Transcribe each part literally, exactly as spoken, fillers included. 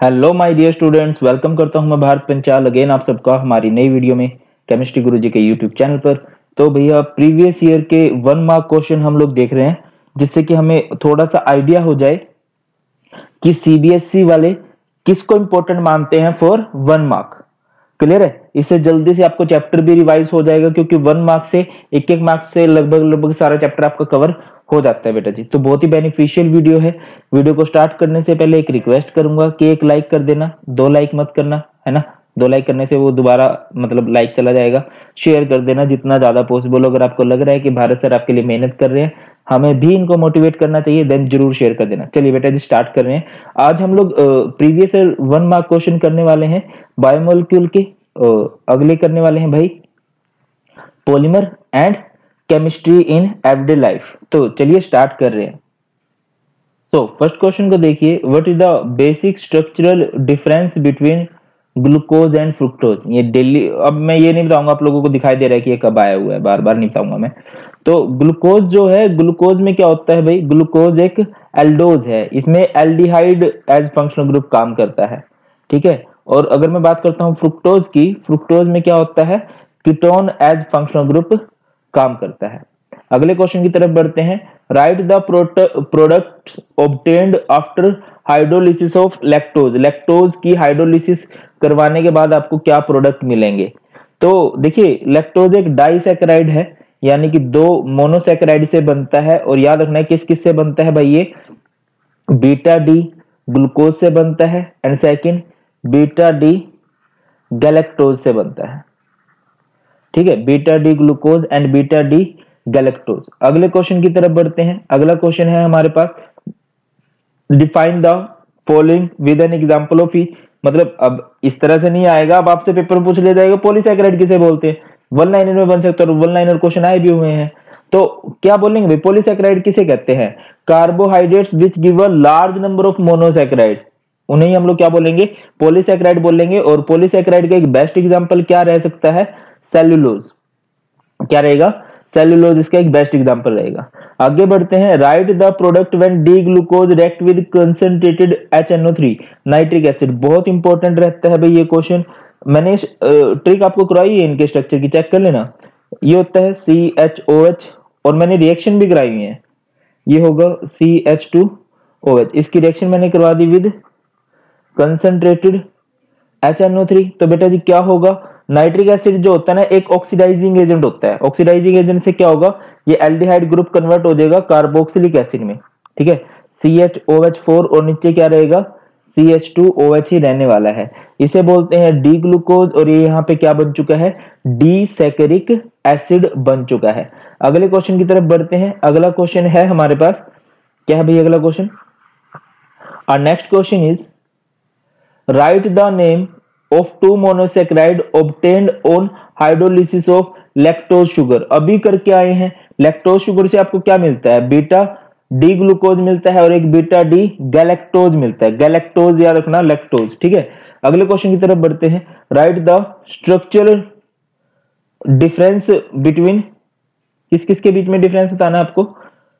Hello my dear students, welcome करता हूं मैं भारत पंचाल अगेन आप सबका हमारी नई वीडियो में केमिस्ट्री गुरुजी के यूट्यूब चैनल पर। तो भैया प्रीवियस ईयर के वन मार्क क्वेश्चन हम लोग देख रहे हैं, जिससे कि हमें थोड़ा सा आइडिया हो जाए कि सीबीएसई वाले किसको इंपॉर्टेंट मानते हैं फॉर वन मार्क। क्लियर है? इससे जल्दी से आपको चैप्टर भी रिवाइज हो जाएगा, क्योंकि वन मार्क से एक एक मार्क्स से लगभग लगभग सारा चैप्टर आपका कवर हो जाता है बेटा जी। तो बहुत ही बेनिफिशियल वीडियो है। वीडियो को स्टार्ट करने से पहले एक रिक्वेस्ट करूंगा कि एक लाइक कर देना, दो लाइक मत करना, है ना। दो लाइक करने से वो दोबारा मतलब लाइक चला जाएगा। शेयर कर देना जितना ज्यादा पॉसिबल। अगर आपको लग रहा है कि भारत सर आपके लिए मेहनत कर रहे हैं, हमें भी इनको मोटिवेट करना चाहिए, देन जरूर शेयर कर देना। चलिए बेटा जी स्टार्ट कर रहे हैं। आज हम लोग प्रीवियस वन मार्क क्वेश्चन करने वाले हैं बायोमोलिक्यूल के। अ, अगले करने वाले हैं भाई polymer and chemistry in everyday life. तो चलिए स्टार्ट कर रहे हैं। तो फर्स्ट क्वेश्चन को देखिए, what is the basic structural difference between glucose and fructose. ये डेली, अब मैं ये नहीं बताऊंगा, आप लोगों को दिखाई दे रहा है कि ये कब आया हुआ है, बार बार नहीं बताऊंगा मैं। तो ग्लूकोज जो है, ग्लूकोज में क्या होता है भाई, ग्लूकोज एक एल्डोज है, इसमें एल्डिहाइड एज फंक्शनल ग्रुप काम करता है, ठीक है। और अगर मैं बात करता हूँ फ्रुक्टोज की, फ्रुक्टोज में क्या होता है, कीटोन एज फंक्शनल ग्रुप काम करता है। अगले क्वेश्चन की तरफ बढ़ते हैं। Write the product obtained after hydrolysis of lactose. Lactose की हाइड्रोलिसिस करवाने के बाद आपको क्या प्रोडक्ट मिलेंगे। तो देखिए, लैक्टोज एक डाइसैकेराइड है, यानी कि दो मोनोसैकेराइड से बनता है। और याद रखना है किस किस से बनता है भाई, ये बीटा डी ग्लूकोज से बनता है, and second beta D galactose से बनता है, ठीक है। Beta D glucose and beta D galactose. अगले क्वेश्चन की तरफ बढ़ते हैं। अगला क्वेश्चन है हमारे पास, define the following with an example of E. मतलब अब इस तरह से नहीं आएगा, अब आपसे पेपर में पूछ लिया जाएगा पॉलीसैकेराइड किसे बोलते हैं। वन लाइनर में बन सकता है, वन लाइनर क्वेश्चन आए भी हुए हैं। तो क्या बोलेंगे भाई, पॉलीसैकेराइड किसे कहते हैं, carbohydrates which give a large number of monosaccharide, उन्हें हम लोग क्या बोलेंगे, पॉलीसैकेराइड बोलेंगे। और पॉलीसैकेराइड का एक बेस्ट एग्जांपल क्या रह सकता है, सेल्यूलोज। क्या रहेगा, सेल्यूलोज इसका एक बेस्ट एग्जांपल रहेगा। आगे बढ़ते हैं। Write the product when D glucose react with concentrated H N O three nitric acid. बहुत इंपॉर्टेंट रहता है भाई ये क्वेश्चन। मैंने ट्रिक आपको करवाई है इनके स्ट्रक्चर की, चेक कर लेना। ये होता है सी एच ओ एच, और मैंने रिएक्शन भी कराई हुई है। ये होगा C H two O H, इसकी रिएक्शन मैंने करवा दी with concentrated H N O three. तो बेटा जी क्या होगा, नाइट्रिक एसिड जो होता है ना, एक ऑक्सीडाइजिंग एजेंट होता है। ऑक्सीडाइजिंग एजेंट से क्या होगा, ये एल्डिहाइड ग्रुप कन्वर्ट हो जाएगा कार्बोक्सिलिक एसिड में, ठीक है। C H O H four, और नीचे क्या रहेगा, C H two O H ही रहने वाला है। इसे बोलते हैं डी ग्लूकोज, और ये यहाँ पे क्या बन चुका है, डी सैकेरिक एसिड बन चुका है। अगले क्वेश्चन की तरफ बढ़ते हैं। अगला क्वेश्चन है हमारे पास, क्या है भाई अगला क्वेश्चन, और next question is write the name of two monosaccharide obtained on hydrolysis of lactose sugar। अभी करके आए हैं, लैक्टोज शुगर से आपको क्या मिलता है, बीटा डी ग्लूकोज मिलता है और एक बीटा डी गैलेक्टोज मिलता है। गैलेक्टोज याद रखना, लैक्टोज, ठीक है। अगले क्वेश्चन की तरफ बढ़ते हैं। Write the structural difference between, किस किस के बीच में डिफरेंस बताना है आपको।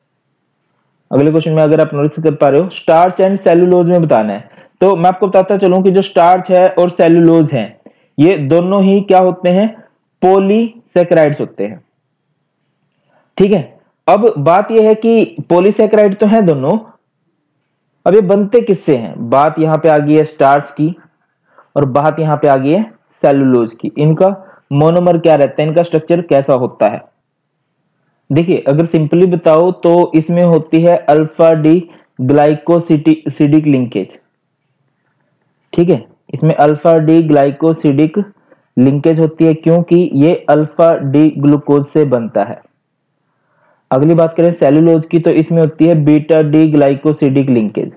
अगले क्वेश्चन में अगर आप नोटिस कर पा रहे हो, स्टार्च एंड सेलुलोज में बताना है। तो मैं आपको बताता चलूं कि जो स्टार्च है और सेलुलोज है, ये दोनों ही क्या होते हैं, पॉलीसैकेराइड्स होते हैं, ठीक है। अब बात यह है कि पॉलीसैकेराइड तो है दोनों, अब ये बनते किससे हैं, बात यहां पे आ गई है स्टार्च की, और बात यहां पे आ गई है सेलुलोज की। इनका मोनोमर क्या रहता है, इनका स्ट्रक्चर कैसा होता है। देखिए अगर सिंपली बताओ तो इसमें होती है अल्फा डी ग्लाइकोसिडिक लिंकेज, ठीक है। इसमें अल्फा डी ग्लाइकोसिडिक लिंकेज होती है, क्योंकि ये अल्फा डी ग्लूकोज से बनता है। अगली बात करें सेलुलोज की, तो इसमें होती है beta D glycosidic linkage,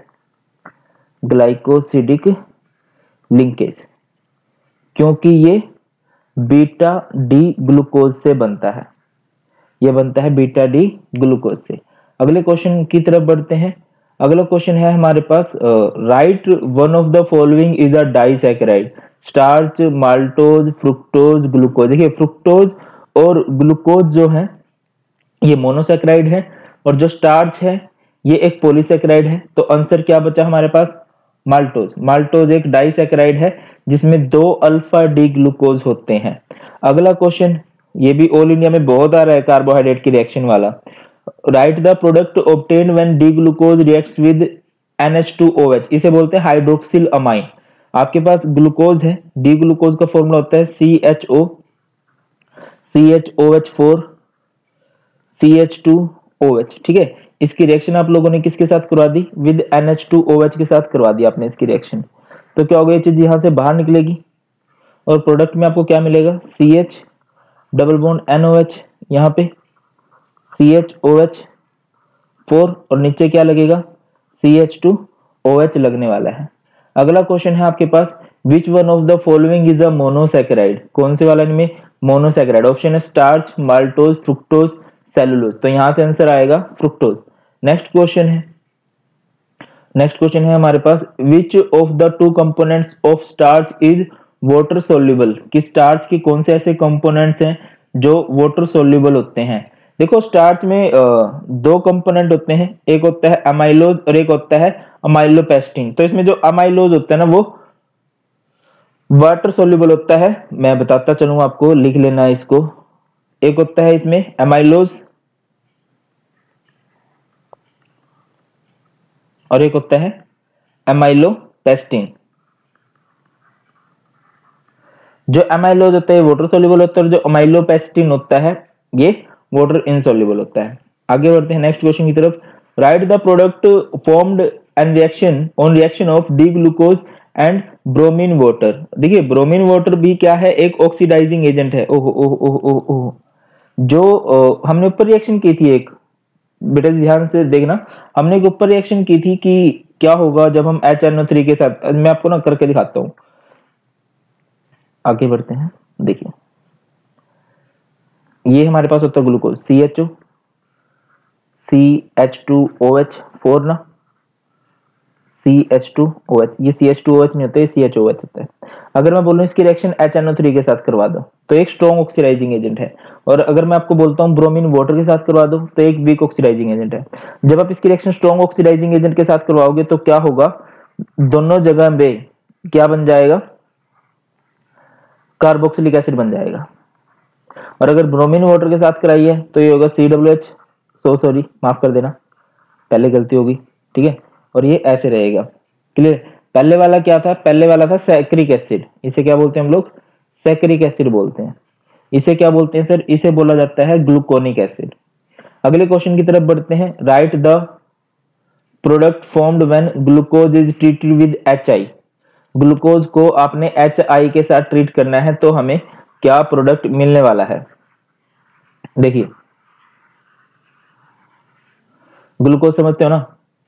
glycosidic linkage, क्योंकि ये बीटा डी ग्लूकोज से बनता है, ये बनता है बीटा डी ग्लूकोज से। अगले क्वेश्चन की तरफ बढ़ते हैं। अगला क्वेश्चन है हमारे पास, write one of the following is a disaccharide, starch, maltose, fructose, glucose. देखिए फ्रुक्टोज और ग्लूकोज जो है ये मोनोसैकेराइड है, और जो स्टार्च है ये एक पॉलीसैकेराइड है। तो आंसर क्या बचा हमारे पास, माल्टोज। माल्टोज एक डाइसैकेराइड है जिसमें दो अल्फा डी ग्लूकोज होते हैं। अगला क्वेश्चन, ये भी ऑल इंडिया में बहुत आ रहा है कार्बोहाइड्रेट की रिएक्शन वाला। Write the product obtained when D glucose reacts with N H two O H, इसे बोलते हैं हाइड्रोक्सिल अमाइन। आपके पास ग्लूकोज है, डी ग्लूकोज का फॉर्मूला होता है C H O, C H O H four, C H two O H, ठीक है। इसकी रिएक्शन आप लोगों ने किसके साथ करवा दी? With N H two O H के साथ करवा दी आपने इसकी रिएक्शन। तो क्या होगा, ये चीज यहां से बाहर निकलेगी और प्रोडक्ट में आपको क्या मिलेगा? C H double bond N O H, यहाँ पे C H O H four और नीचे क्या लगेगा? C H two O H लगने वाला है। अगला क्वेश्चन है आपके पास, which one of the following is a monosaccharide? कौन से वाला इनमें मोनोसैकेराइड? ऑप्शन है स्टार्च, माल्टोज, फ्रुक्टोज, सेलुलोज। तो यहां से आंसर आएगा फ्रुक्टोज। नेक्स्ट क्वेश्चन है, नेक्स्ट क्वेश्चन है हमारे पास, which of the two components of starch is water soluble? कि स्टार्च के कौन से ऐसे कंपोनेंट्स हैं जो वाटर सोल्यूबल होते हैं? देखो स्टार्च में दो कंपोनेंट होते हैं, एक होता है अमाइलोज और एक होता है अमाइलोपेस्टिन। तो इसमें जो अमाइलोज होता है ना वो वाटर सोल्यूबल होता है। मैं बताता चलूंगा आपको, लिख लेना इसको। एक होता है इसमें अमाइलोज और एक होता है अमाइलोपेस्टिन। जो अमाइलोज होता है वाटर सोल्यूबल होता है और जो अमाइलोपेस्टिन होता है ये वाटर इनसोल्यूबल होता है। आगे बढ़ते हैं नेक्स्ट क्वेश्चन की तरफ। Write the product formed and reaction on reaction of D glucose and bromine water. देखिए ब्रोमीन वाटर भी क्या है? एक ऑक्सीडाइजिंग एजेंट है। ओहो ओहो ओहो ओहो, जो ओ, हमने ऊपर रिएक्शन की थी एक, बेटा ध्यान से देखना, हमने एक ऊपर रिएक्शन की थी कि क्या होगा जब हम एच एन ओ थ्री के साथ, मैं आपको ना करके दिखाता हूं। आगे बढ़ते हैं, देखिए ये हमारे पास होता है glucose C H O, C H two O H four ना, C H two O H, ये C H two O H नहीं होता है, सी एच ओ एच होता है। अगर मैं बोलूं इसकी reaction H N O three के साथ करवा दो तो एक स्ट्रॉन्ग ऑक्सीडाइजिंग एजेंट है, और अगर मैं आपको बोलता हूं ब्रोमीन वाटर के साथ करवा दो तो एक वीक ऑक्सीडाइजिंग एजेंट है। जब आप इसकी रिएक्शन स्ट्रॉन्ग ऑक्सीडाइजिंग एजेंट के साथ करवाओगे तो क्या होगा? दोनों जगह पे क्या बन जाएगा? कार्बोक्सिलिक एसिड बन जाएगा। और अगर ब्रोमीन वाटर के साथ कराइए तो ये होगा C W H, so sorry माफ कर देना, पहले गलती होगी, ठीक है। और ये ऐसे रहेगा, क्लियर। पहले वाला क्या था? पहले वाला था सैक्रिक एसिड, इसे क्या बोलते हैं हम लोग? सैक्रिक एसिड बोलते हैं। इसे क्या बोलते हैं सर? इसे बोला जाता है ग्लूकोनिक एसिड। अगले क्वेश्चन की तरफ बढ़ते हैं। Write the product formed when glucose is treated with H I. Glucose को आपने एच आई के साथ ट्रीट करना है तो हमें क्या प्रोडक्ट मिलने वाला है? देखिए ग्लूकोज समझते हो ना,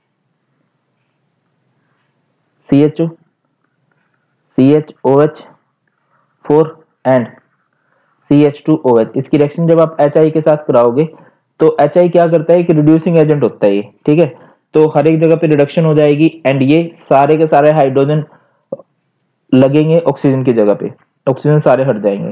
C H O, C H O H four and C H two O H. इसकी रिएक्शन जब आप एच आई के साथ कराओगे तो एच आई क्या करता है? एक रिड्यूसिंग एजेंट होता है ये, ठीक है। तो हर एक जगह पे रिडक्शन हो जाएगी एंड ये सारे के सारे हाइड्रोजन लगेंगे ऑक्सीजन की जगह पे, ऑक्सीजन सारे हट जाएंगे।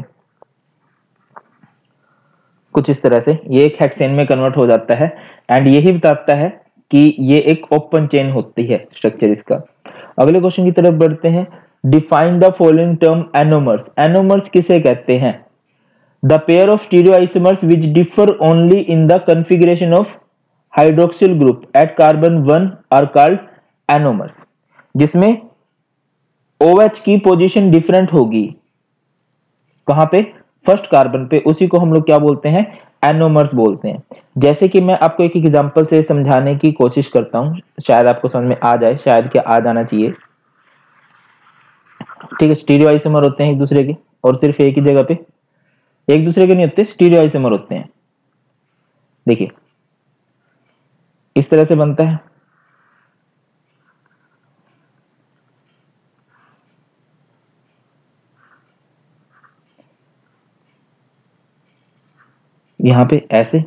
कुछ इस तरह से ये एक हेक्सेन में कन्वर्ट हो जाता है एंड यही बताता है कि ये एक ओपन चेन होती है स्ट्रक्चर इसका। अगले क्वेश्चन की तरफ बढ़ते हैं। Define the following term anomers. Anomers किसे कहते हैं? The pair of stereoisomers which differ only in the configuration of hydroxyl group at carbon one are called anomers. जिसमें OH की पोजीशन डिफरेंट होगी, कहां पे? फर्स्ट कार्बन पे, उसी को हम लोग क्या बोलते हैं? एनोमर्स बोलते हैं। जैसे कि मैं आपको एक एग्जांपल से समझाने की कोशिश करता हूं, शायद आपको समझ में आ जाए, शायद क्या आ जाना चाहिए, ठीक है। स्टीरियो आइसोमर होते हैं एक दूसरे के, और सिर्फ एक ही जगह पे, एक दूसरे के नहीं होते, स्टीरियो आइसोमर होते हैं। देखिए इस तरह से बनता है, यहां पे ऐसे,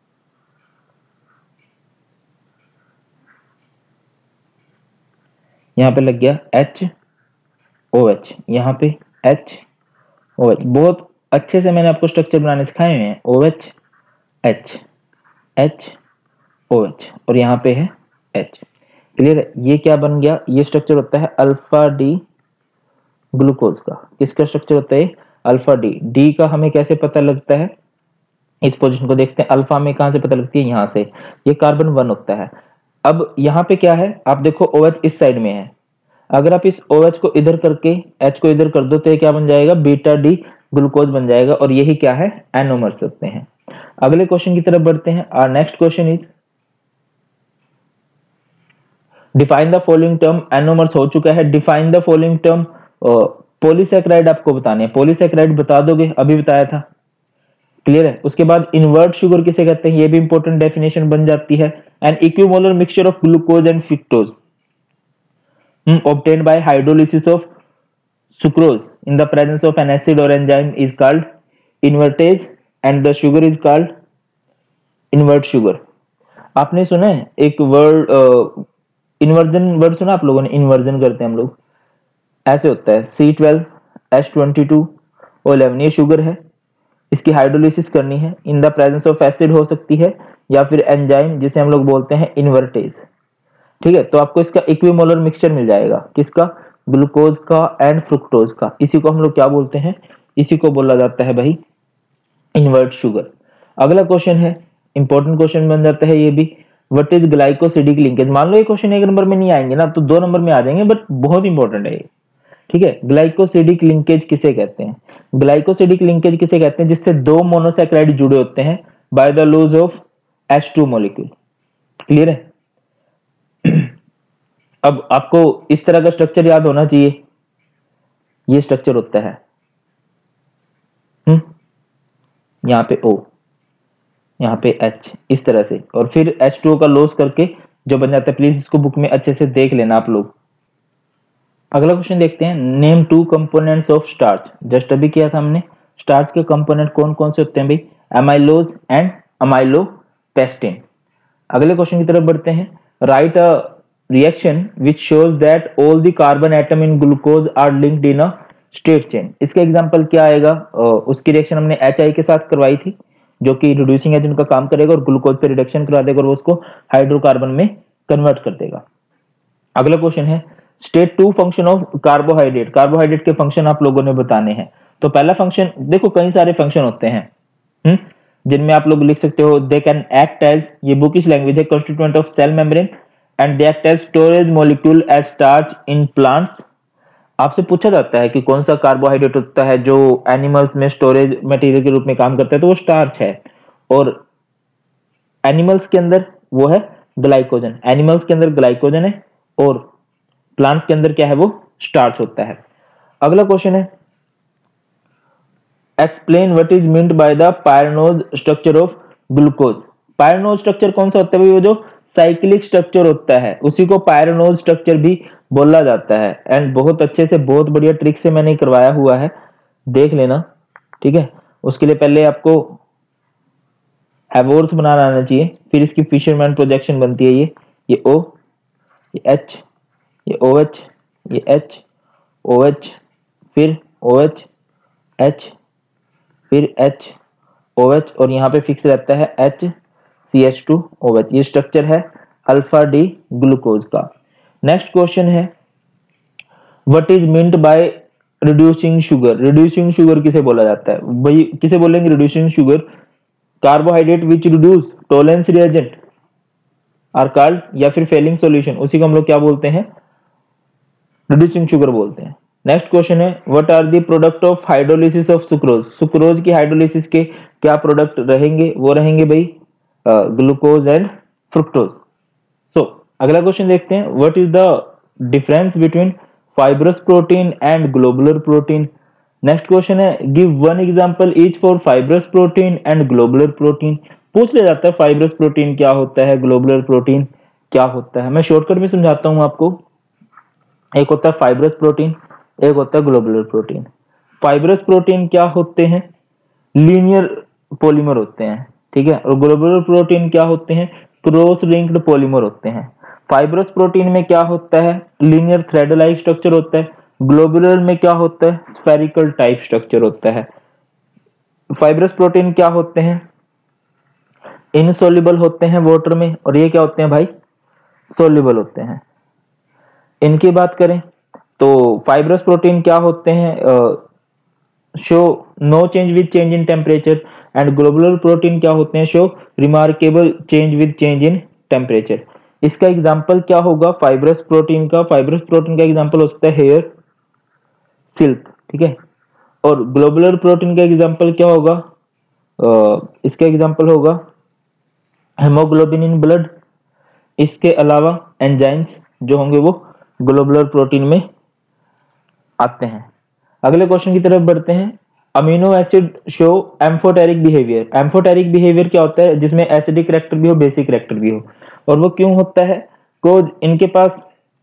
यहां पे लग गया एच ओ एच, यहां पे एच ओ एच। बहुत अच्छे से मैंने आपको स्ट्रक्चर बनाने सिखाए हुए हैं। O H H H O H और यहाँ पे है एच। क्लियर है? ये क्या बन गया, ये स्ट्रक्चर होता है अल्फा डी ग्लूकोज का। किसका स्ट्रक्चर होता है? Alpha D. डी का हमें कैसे पता लगता है? इस पोजीशन को देखते हैं, अल्फा में कहां से पता लगती है? यहां से। ये कार्बन वन होता है। अब यहाँ पे क्या है, आप देखो OH इस साइड में है, अगर आप इस OH को इधर करके H को इधर कर दो तो ये क्या बन जाएगा? बीटा डी ग्लूकोज बन जाएगा, और यही क्या है? एनोमर सकते हैं। अगले क्वेश्चन की तरफ बढ़ते हैं। Our next question is define the following term. Anomers हो चुका है। Define the following term. Polysaccharide आपको बताने हैं। पॉलीसैकेराइड बता दोगे? अभी बताया था। क्लियर है? उसके बाद इन्वर्ट शुगर किसे कहते हैं? ये भी इंपॉर्टेंट डेफिनेशन बन जाती है। An equimolar mixture of glucose and fructose obtained by hydrolysis of sucrose in the presence of an acid or enzyme is called invertase and the sugar is called invert sugar। आपने सुना है एक word inversion word सुना आप लोगों ने? Inversion करते हैं हम लोग, ऐसे होता है C twelve H twenty two O eleven, ये शुगर है, इसकी हाइड्रोलिसिस करनी है। In the presence of acid हो सकती है या फिर एंजाइम जिसे हम लोग बोलते हैं इन्वर्टेज। ठीक है, तो आपको इसका इक्विमोलर मिक्सचर मिल जाएगा। किसका? ग्लूकोज का एंड फ्रुक्टोज का। इसी को हम लोग क्या बोलते हैं? इसी को बोला जाता है भाई इन्वर्ट शुगर। अगला क्वेश्चन है, इंपॉर्टेंट क्वेश्चन बन जाता है ये भी। What is glycosidic linkage? मान लो ये क्वेश्चन एक नंबर में नहीं आएंगे ना, तो दो नंबर में आ जाएंगे, बट बहुत इंपॉर्टेंट है ये। ठीक है, ग्लाइकोसिडिक लिंकेज किसे कहते हैं? ग्लाइकोसिडिक लिंकेज किसे कहते हैं? जिससे दो मोनोसैकेराइड जुड़े होते हैं by the loss of H two molecule. Clear है? अब आपको इस तरह का स्ट्रक्चर याद होना चाहिए। ये स्ट्रक्चर होता है, हम्म यहाँ पे O, यहाँ पे H, इस तरह से, और फिर एच टू ओ का लॉस करके जो बन जाता है। प्लीज इसको बुक में अच्छे से देख लेना आप लोग। अगला क्वेश्चन देखते हैं। Name two components of starch. Just अभी किया था हमने। स्टार्च के कंपोनेंट कौन कौन से होते हैं भाई? Amylose and amylopectin. अगले क्वेश्चन की तरफ बढ़ते हैं। Write a reaction which shows that all the carbon atom in glucose are linked in a straight chain। इसका एग्जांपल क्या आएगा? उसकी रिएक्शन हमने एच आई के साथ करवाई थी, जो कि रिड्यूसिंग एजेंट का काम करेगा और ग्लूकोज पे रिडक्शन करा देगा और वो उसको हाइड्रोकार्बन में कन्वर्ट कर देगा। अगला क्वेश्चन है state two function of carbohydrate. Carbohydrate के फंक्शन आप लोगों ने बताने हैं। तो पहला फंक्शन देखो, कई सारे फंक्शन होते हैं हुँ? जिनमें आप लोग लिख सकते हो दे कैन एक्ट एज, ये बुकिश लैंग्वेज है, constituent of cell membrane and they act as storage molecule as starch in plants. आपसे पूछा जाता है कि कौन सा कार्बोहाइड्रेट होता है जो एनिमल्स में स्टोरेज मटेरियल के रूप में काम करता है, तो वो स्टार्च है। और एनिमल्स के अंदर वो है ग्लाइकोजन। एनिमल्स के अंदर ग्लाइकोजन है और प्लांट्स के अंदर क्या है? वो स्टार्च होता है। अगला क्वेश्चन है explain what is meant by the pyranose structure of glucose. Pyranose structure कौन सा होता है? वो जो साइक्लिक स्ट्रक्चर होता है उसी को पायरनोज स्ट्रक्चर भी बोला जाता है। एंड बहुत अच्छे से, बहुत बढ़िया ट्रिक से मैंने करवाया हुआ है, देख लेना। ठीक है, उसके लिए पहले आपको एवोर्थ बनाना आना चाहिए, फिर इसकी फिशरमैन प्रोजेक्शन बनती है। ये ये O, ये H, ये OH, ये H, OH, फिर OH, H, फिर H, OH, और यहाँ पे फिक्स रहता है H C H two O H. ये स्ट्रक्चर है अल्फा डी ग्लूकोज का। नेक्स्ट क्वेश्चन है what is meant by reducing sugar. Reducing sugar किसे बोला जाता है भाई? किसे बोलेंगे reducing sugar? Carbohydrate which reduce Tollens reagent are called, या फिर फेलिंग सॉल्यूशन, उसी को हम लोग क्या बोलते हैं? रिड्यूसिंग शुगर बोलते हैं। नेक्स्ट क्वेश्चन है what are the product of hydrolysis of sucrose. Sucrose की हाइड्रोलिसिस के क्या प्रोडक्ट रहेंगे? वो रहेंगे भाई ग्लूकोज एंड फ्रुक्टोज। सो अगला क्वेश्चन देखते हैं what is the difference between fibrous protein and globular protein. Next question है give one example each for fibrous protein and globular protein. पूछ लिया जाता है फाइब्रस प्रोटीन क्या होता है, ग्लोबुलर प्रोटीन क्या होता है। मैं शॉर्टकट में समझाता हूं आपको। एक होता है फाइब्रस प्रोटीन, एक होता है ग्लोबुलर प्रोटीन। फाइब्रस प्रोटीन क्या होते हैं? लीनियर पॉलीमर होते हैं। ठीक है, और ग्लोबुलर प्रोटीन क्या होते हैं? क्रॉस लिंक्ड पॉलीमर होते हैं। फाइब्रस प्रोटीन में क्या होता है? लीनियर थ्रेड लाइक स्ट्रक्चर होता है। ग्लोबुलर में क्या होता है? स्फेरिकल टाइप स्ट्रक्चर होता है। फाइब्रस प्रोटीन क्या होते हैं? इनसोल्युबल होते हैं वाटर में, और ये क्या होते हैं भाई? सोल्युबल होते हैं। इनकी बात करें तो फाइब्रस प्रोटीन क्या होते हैं, show no change with change in temperature, and globular protein क्या होते हैं, show remarkable change with change in temperature. इसका एग्जांपल क्या होगा फाइब्रस प्रोटीन का, फाइब्रस प्रोटीन का एग्जांपल हो सकता है हेयर, सिल्क, ठीक है। और ग्लोबुलर प्रोटीन का एग्जांपल क्या होगा, uh, इसका एग्जांपल होगा हेमोग्लोबिन इन ब्लड। इसके अलावा एंजाइम्स जो होंगे वो ग्लोबुलर प्रोटीन में आते हैं। अगले क्वेश्चन की तरफ बढ़ते हैं। Amino acid show amphoteric behaviour. Amphoteric behaviour क्या होता है, जिसमें एसिडिक कैरेक्टर भी हो, बेसिक कैरेक्टर भी हो। और वो क्यों होता है, को इनके पास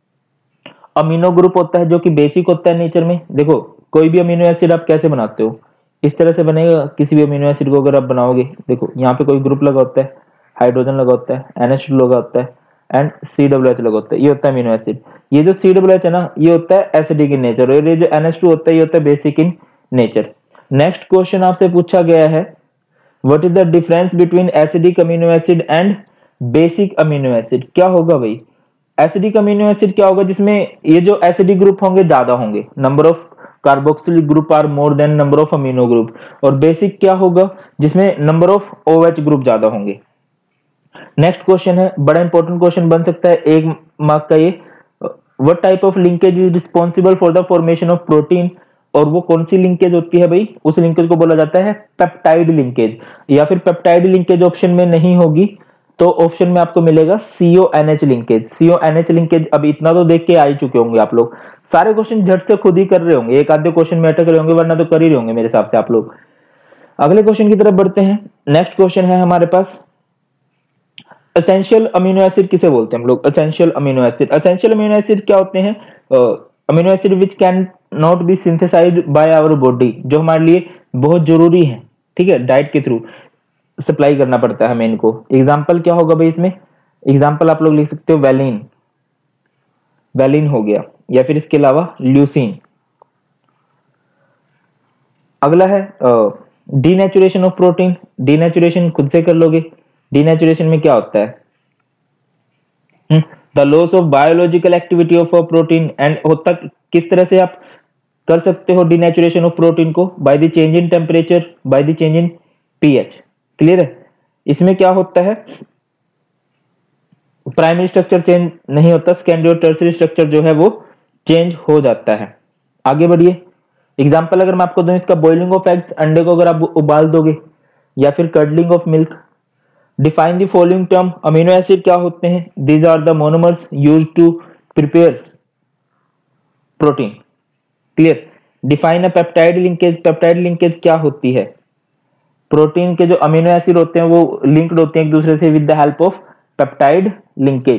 अमीनो ग्रुप होता है जो कि बेसिक होता है नेचर में। देखो कोई भी अमीनो एसिड आप कैसे बनाते हो, इस तरह से बनेगा। किसी भी अमीनो एसिड को अगर आप बनाओगे, देखो यहाँ पे कोई ग्रुप लगा होता है, हाइड्रोजन लगा होता है, एन एच टू लगा होता है, एंड सी डब्ल्यू एच लगा होता है, ये होता है अमीनो एसिड। ये जो सी डब्ल्यू एच है ना, ये होता है एसिडिक इन नेचर, और ये जो एन एच टू होता है ये होता है basic in nature. Next question आपसे पूछा गया है, what is the difference between acidic amino acid and basic amino acid. क्या होगा भाई, एसिडिक अमीनो एसिड क्या होगा, जिसमें ये जो एसिडिक ग्रुप होंगे ज्यादा होंगे, number of carboxylic group are more than number of amino group. और बेसिक क्या होगा, जिसमें नंबर ऑफ ओएच ग्रुप ज्यादा होंगे। नेक्स्ट क्वेश्चन है, बड़ा इंपॉर्टेंट क्वेश्चन बन सकता है एक मार्क का ये, what type of linkage is responsible for the formation of protein. और वो कौन सी लिंकेज होती है भाई, उस लिंकेज को बोला जाता है पेप्टाइड लिंकेज। या फिर पेप्टाइड लिंकेज ऑप्शन में नहीं होगी तो ऑप्शन में आपको मिलेगा CO N H linkage. CO N H linkage, अब इतना तो देख के आ ही चुके होंगे आप लोग, सारे क्वेश्चन झट से खुद ही कर रहे होंगे, एक आधे क्वेश्चन में अटक रहे होंगे, वरना तो कर ही रहे होंगे मेरे हिसाब से आप लोग। अगले क्वेश्चन की तरफ बढ़ते हैं। नेक्स्ट क्वेश्चन है हमारे पास, एसेंशियल अमीनो एसिड किसे बोलते हैं हम लोग, essential amino acid. Essential amino acid क्या होते हैं, amino acid which can not be synthesized by our body, जो हमारे लिए बहुत जरूरी है, ठीक है, डाइट के थ्रू सप्लाई करना पड़ता है हमें इनको। एग्जांपल क्या होगा भाई इसमें, एग्जांपल आप लोग लिख सकते हो वैलिन, वैलिन हो गया, या फिर इसके अलावा ल्यूसीन। अगला है डीनेचुरेशन ऑफ प्रोटीन। डीनेचुरेशन खुद से कर लोगे। डीनेचुरेशन में क्या होता है, the loss of biological activity of a protein. And होता किस तरह से आप कर सकते हो डीनेचुरेशन ऑफ प्रोटीन को, by the change in temperature, by the change in pH. Clear है। इसमें क्या होता है, प्राइमरी स्ट्रक्चर चेंज नहीं होता, सेकेंडरी और टर्सरी स्ट्रक्चर जो है वो चेंज हो जाता है। आगे बढ़िए। एग्जांपल अगर मैं आपको दूं इसका, बॉइलिंग ऑफ एग्स, अंडे को अगर आप उबाल दोगे, या फिर curdling of milk. Define the following term. Amino acid क्या होते हैं, these are the monomers used to prepare protein. Clear. Define a peptide linkage. Peptide linkage क्या होती है, प्रोटीन के जो अमीनो एसिड होते हैं वो लिंक्ड होते हैं एक दूसरे से with the help of peptide linkage.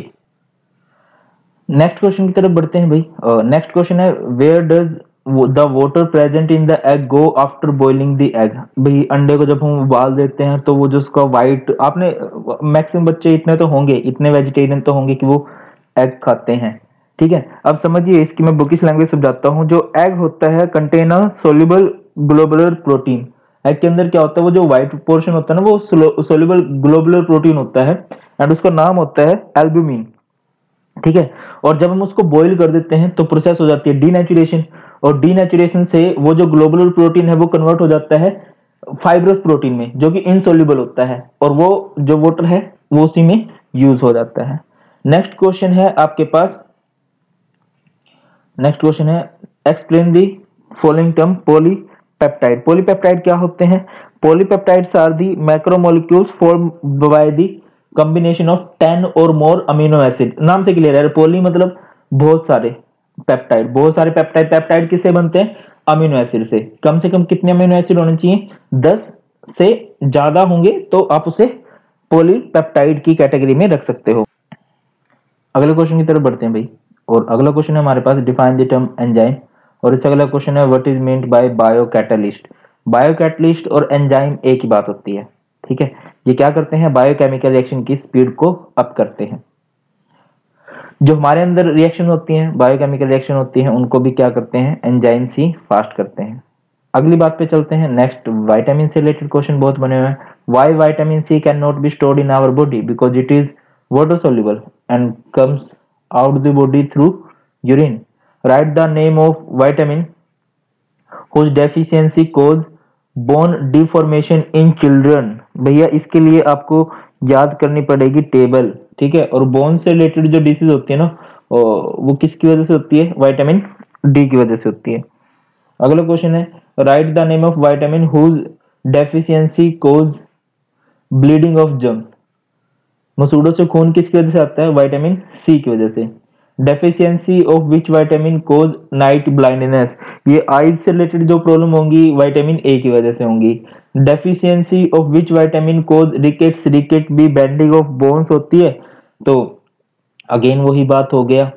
Next question की तरफ बढ़ते हैं भाई। नेक्स्ट क्वेश्चन है, where does the water present in the egg go after boiling the egg. भाई अंडे को जब हम उबाल देते हैं तो वो जो उसका व्हाइट, आपने मैक्सिमम बच्चे इतने तो होंगे, इतने वेजिटेरियन तो होंगे कि वो एग खाते हैं, ठीक है। अब समझिए इसकी मैं बुकिश लैंग्वेज समझाता हूँ। जो एग होता है contain a soluble globular protein. Egg के अंदर क्या होता है, वो जो व्हाइट पोर्शन होता है ना वो सोल्यूबल ग्लोबुलर प्रोटीन होता है, एंड उसका नाम होता है एल्ब्यूमिन, ठीक है। और जब हम उसको बॉईल कर देते हैं तो प्रोसेस हो जाती है डीनेचुरेशन, और डीनेचुरेशन से वो जो ग्लोबुलर प्रोटीन है वो कन्वर्ट हो जाता है फाइब्रस प्रोटीन में, जो कि इनसोल्यूबल होता है, और वो जो वाटर है वो उसी में यूज हो जाता है। नेक्स्ट क्वेश्चन है आपके पास, नेक्स्ट क्वेश्चन है, explain the following term polypeptide. Polypeptide क्या होते हैं, polypeptides are the macromolecules form by the combination of ten or more amino acid. नाम से क्लियर है, पोली मतलब बहुत सारे, पेप्टाइड बहुत सारे पेप्टाइड। पेप्टाइड किससे बनते हैं, अमीनो एसिड से। कम से कम कितने अमीनो एसिड होने चाहिए, दस से ज्यादा होंगे तो आप उसे पॉलीपेप्टाइड की कैटेगरी में रख सकते हो। अगले क्वेश्चन की तरफ बढ़ते हैं भाई, और अगला क्वेश्चन है हमारे पास, डिफाइन द टर्म एंजाइम। और इससे अगला क्वेश्चन है, what is meant by biocatalyst. Biocatalyst और एंजाइम एक ही बात होती है, ठीक है। ये क्या करते हैं, बायोकेमिकल रिएक्शन की स्पीड को अप करते हैं। जो हमारे अंदर रिएक्शन होती हैं, बायोकेमिकल रिएक्शन होती हैं, उनको भी क्या करते हैं, एंजाइम्स ही फास्ट करते हैं। अगली बात पे चलते हैं। नेक्स्ट, विटामिन से रिलेटेड क्वेश्चन बहुत बने हुए हैं। Why vitamin C can not be stored in our body, because it is water soluble and comes out the body through urine. Write the name of vitamin whose deficiency cause bone deformation in children। भैया इसके लिए आपको याद करनी पड़ेगी table, ठीक है। और बोन से रिलेटेड जो डिसीज होती है ना, वो किसकी वजह से होती है? विटामिन डी की वजह से होती है। अगला क्वेश्चन है write the name of vitamin whose deficiency cause bleeding of gums. मसूड़ों से खून किसकी वजह से आता है? विटामिन सी की वजह से। Deficiency of which vitamin cause night blindness. ये आईज से रिलेटेड जो प्रॉब्लम होंगी विटामिन ए की वजह से होंगी। Deficiency of which vitamin cause rickets. Ricket भी बेंडिंग ऑफ बोन्स होती है, तो अगेन वही बात हो गया।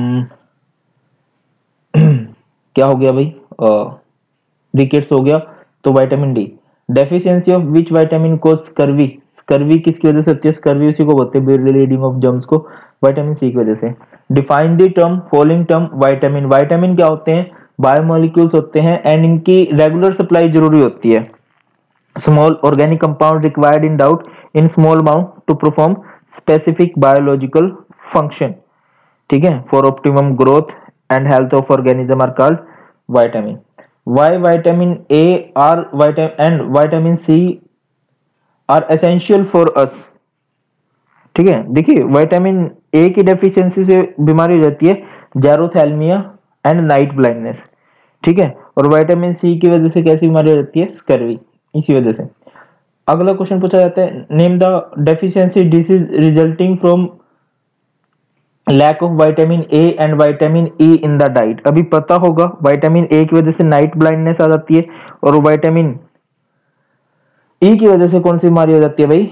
क्या हो गया भाई? रिकेट्स हो गया, तो vitamin D. Deficiency of which vitamin cause scurvy. Scurvy किसकी वजह से होती है? स्कर्वी उसी को बोलते हैं ब्लीडिंग ऑफ जम्स को, विटामिन सी की वजह से। Define the term following term vitamin. Vitamin क्या होते हैं? बायोमोलिक्यूल्स होते हैं एंड इनकी रेगुलर सप्लाई जरूरी होती है। Small organic compound required in diet in small amount to perform specific biological function, ठीक है। For optimum growth and health of organism are called vitamin. Why vitamin A are vitamin and vitamin C are essential for us, ठीक है। देखिए vitamin A की deficiency से बीमारी हो जाती है जेरोथैल्मिया एंड नाइट ब्लाइंडनेस, ठीक है। और विटामिन सी की वजह से कैसी बीमारी हो जाती है? स्कर्वी, इसी वजह से। अगला क्वेश्चन पूछा जाता है name the deficiency disease resulting from lack of vitamin A and vitamin E in the diet. अभी पता होगा विटामिन ए की वजह से नाइट ब्लाइंडनेस आ जाती है, और विटामिन ई की वजह से कौन सी बीमारी हो जाती है भाई?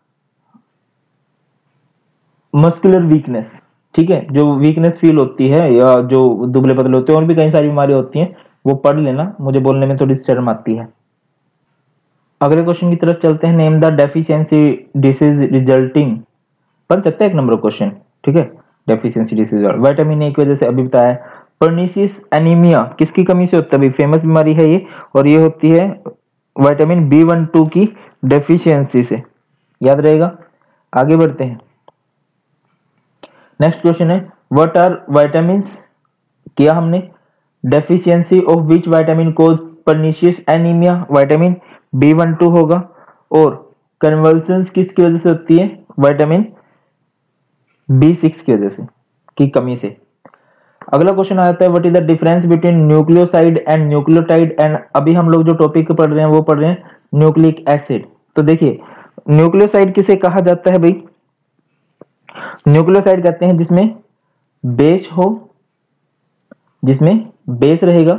मस्कुलर वीकनेस, ठीक है। जो वीकनेस फील होती है या जो दुबले पतले होते हैं, और भी कई सारी बीमारियां होती हैं, वो पढ़ लेना, मुझे बोलने में थोड़ी शर्म आती है। अगले क्वेश्चन की तरफ चलते हैं। Name the deficiency disease resulting. बन सकता है एक नंबर क्वेश्चन, ठीक है। डेफिशिएंसी डिसीज विटामिन ए की वजह से अभी बताया। पर्निशियस एनीमिया किसकी कमी से होता है भाई? फेमस बीमारी है ये, और ये होती है विटामिन बी वन टू की डेफिशिएंसी से, याद रहेगा। आगे बढ़ते हैं। नेक्स्ट क्वेश्चन है व्हाट आर विटामिन्स। किया हमने। Deficiency of which vitamin cause pernicious anaemia? Vitamin B one two होगा। और कन्वल्सन्स किसकी वजह से होती है? विटामिन बी सिक्स की वजह से, की कमी से। अगला क्वेश्चन आता है what is the difference between nucleoside and nucleotide. And अभी हम लोग जो टॉपिक पढ़ रहे हैं वो पढ़ रहे हैं न्यूक्लिक एसिड। तो देखिए न्यूक्लियोसाइड किसे कहा जाता है भाई? न्यूक्लियोसाइड कहते हैं जिसमें बेस हो, जिसमें बेस रहेगा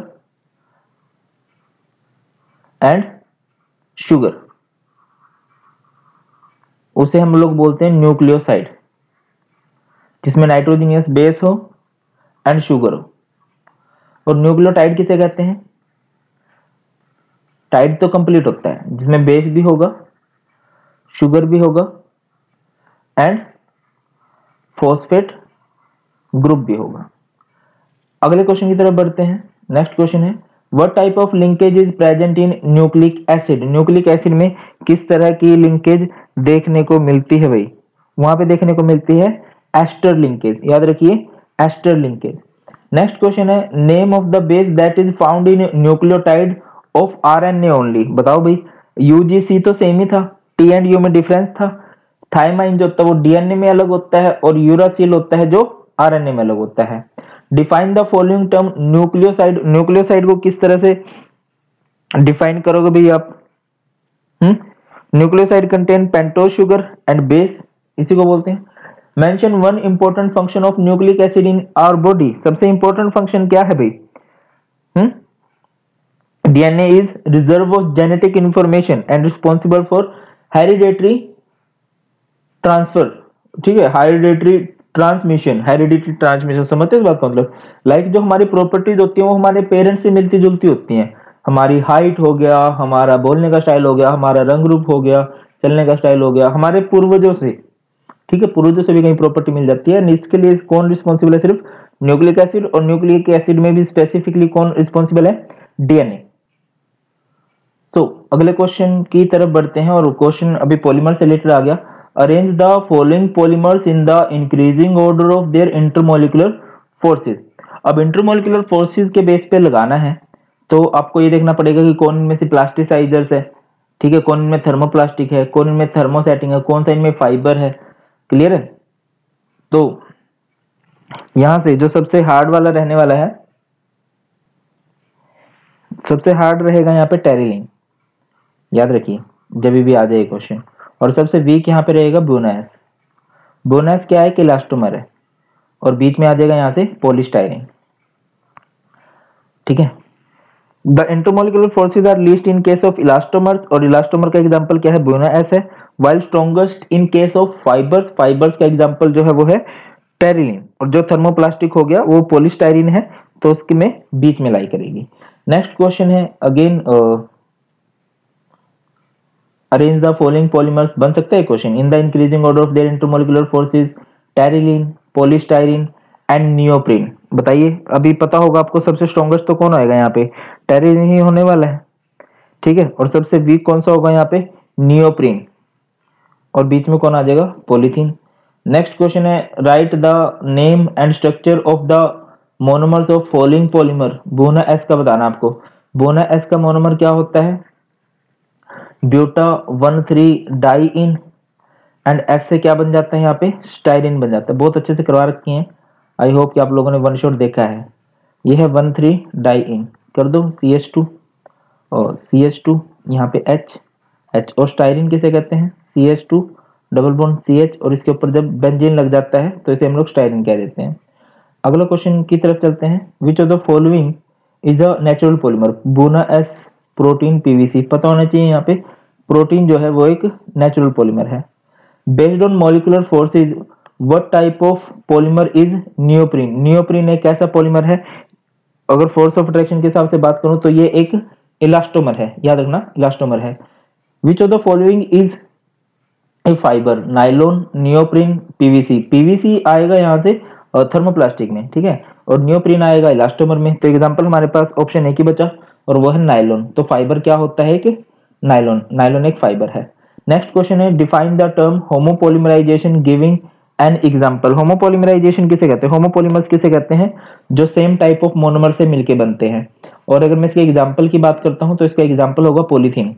एंड शुगर, उसे हम लोग बोलते हैं न्यूक्लियोसाइड। जिसमें नाइट्रोजनियस बेस हो एंड शुगर हो। और न्यूक्लियोटाइड किसे कहते हैं? टाइड तो कंप्लीट होता है जिसमें बेस भी होगा, शुगर भी होगा एंड फॉस्फेट ग्रुप भी होगा। अगले क्वेश्चन की तरफ बढ़ते हैं। नेक्स्ट क्वेश्चन है what type of linkage is present in nucleic acid. Nucleic acid में किस तरह की लिंकेज देखने को मिलती है भाई? वहां पे देखने को मिलती है एस्टर लिंकेज, याद रखिए एस्टर लिंकेज। नेक्स्ट क्वेश्चन है name of the base that is found in nucleotide of RNA only. बताओ भाई, यूजीसी तो सेम ही था, टी एंड यू में डिफरेंस था। थाइमाइन जो होता है वो डीएनए में अलग होता है, और यूरासिल होता है जो आरएनए में अलग होता है। Define the following term nucleoside. Nucleoside को किस तरह से डिफाइन करोगे भाई आप? Hmm nucleoside contain pentose sugar and base, इसी को बोलते हैं। Mention one important function of nucleic acid in our body. सबसे इंपॉर्टेंट फंक्शन क्या है भाई? Hmm DNA is reserve of genetic information and responsible for hereditary transfer, ठीक है। हेरिडेटरी ट्रांसमिशन, हेरिडिटी ट्रांसमिशन, समझते हैं इस बात का मतलब? लाइक जो हमारी प्रॉपर्टीज होती है वो हमारे पेरेंट्स से मिलती जुलती होती हैं। हमारी हाइट हो गया, हमारा बोलने का स्टाइल हो गया, हमारा रंग रूप हो गया, चलने का स्टाइल हो गया, हमारे पूर्वजों से, ठीक है। पूर्वजों से भी कहीं प्रॉपर्टी मिल जाती है। इसके लिए कौन रिस्पॉन्सिबल है? सिर्फ न्यूक्लिक एसिड। और न्यूक्लिक एसिड में भी स्पेसिफिकली कौन रिस्पॉन्सिबल है? डीएनए। तो अगले क्वेश्चन की तरफ बढ़ते हैं, और क्वेश्चन अभी पॉलीमर से रिलेटेड आ गया। Arrange the following polymers in the increasing order of their intermolecular forces. अब इंटरमोलिकुलर फोर्सेस के बेस पे लगाना है तो आपको ये देखना पड़ेगा कि कौन इनमें से प्लास्टिसाइजर्स है, ठीक है, कौन इनमें थर्मोप्लास्टिक है, कौन इनमें थर्मोसेटिंग है, कौन सा इनमें फाइबर है। क्लियर है। तो यहां से जो सबसे हार्ड वाला रहने वाला है, सबसे हार्ड रहेगा यहाँ पे टेरिलीन, याद रखिए जब भी आ जाए क्वेश्चन। और सबसे वीक यहाँ पे रहेगा बोनास। बोनास क्या है कि इलास्टोमर है, और बीच में आ जाएगा यहाँ से पॉलीस्टाइरीन। ठीक है। The intermolecular forces are least in case of elastomers, और इलास्टोमर का एग्जांपल क्या है, बोनास है। While strongest in case of fibres, fibres का एग्जांपल जो है वो है टेरिलीन, और जो थर्मोप्लास्टिक हो गया वो पॉलीस्टाइरीन है, तो उसकी में बीच में लाई करेगी। नेक्स्ट क्वेश्चन है again, arrange the following polymers, बन सकता है question, in the increasing order of their intermolecular forces, terylene, polystyrene and neoprene. बताइए, अभी पता होगा आपको सबसे स्ट्रॉन्गेस्ट तो कौन आएगा यहाँ पे, टेरिलीन ही होने वाला है, ठीक है। और सबसे वीक कौन सा होगा यहाँ पे, नियोप्रीन, और बीच में कौन आ जाएगा, पॉलीथीन। नेक्स्ट क्वेश्चन है, write the name and structure of the monomers of following polymer. Buna S का बताना आपको। बोना एस का मोनोमर क्या होता है, buta one three di ene, and S से क्या बन जाता है यहाँ पे, स्टाइरिन बन जाता है। बहुत अच्छे से करवा रखी है, आई होप कि आप लोगों ने वन शॉट देखा है। ये है वन थ्री डाई इन, कर दो सी एच टू, और सी एच टू यहाँ पे H, H, और स्टाइरिन किसे कहते हैं, C H two double bond C H, और इसके ऊपर जब बेंजीन लग जाता है तो इसे हम लोग स्टाइरिन कह देते हैं। अगला क्वेश्चन की तरफ चलते हैं, which of the following is a natural polymer. Buna S, protein, PVC, पता होना चाहिए यहाँ पे, प्रोटीन जो है वो एक नेचुरल पॉलीमर है। Based on molecular forces what type of polymer is neoprene. Neoprene एक ऐसा पॉलीमर है, अगर फोर्स ऑफ अट्रैक्शन के हिसाब से बात करूं तो ये एक इलास्टोमर है, याद रखना इलास्टोमर है। Which of the following is a fibre, nylon, neoprene, PVC. PVC आएगा यहाँ से थर्मोप्लास्टिक में, ठीक है, और नियोप्रीन आएगा इलास्टोमर में। तो एग्जांपल हमारे पास ऑप्शन एक ही बचा, और वो है नाइलॉन। तो फाइबर क्या होता है कि नाइलॉन, नाइलॉन एक फाइबर है। नेक्स्ट क्वेश्चन है, define the term homopolymerisation giving an example. Homopolymerisation किसे कहते हैं, होमोपोलिमर्स किसे कहते हैं, जो सेम टाइप ऑफ मोनोमर से मिलके बनते हैं। और अगर मैं इसके एग्जांपल की बात करता हूं तो इसका एग्जांपल होगा पॉलीथीन,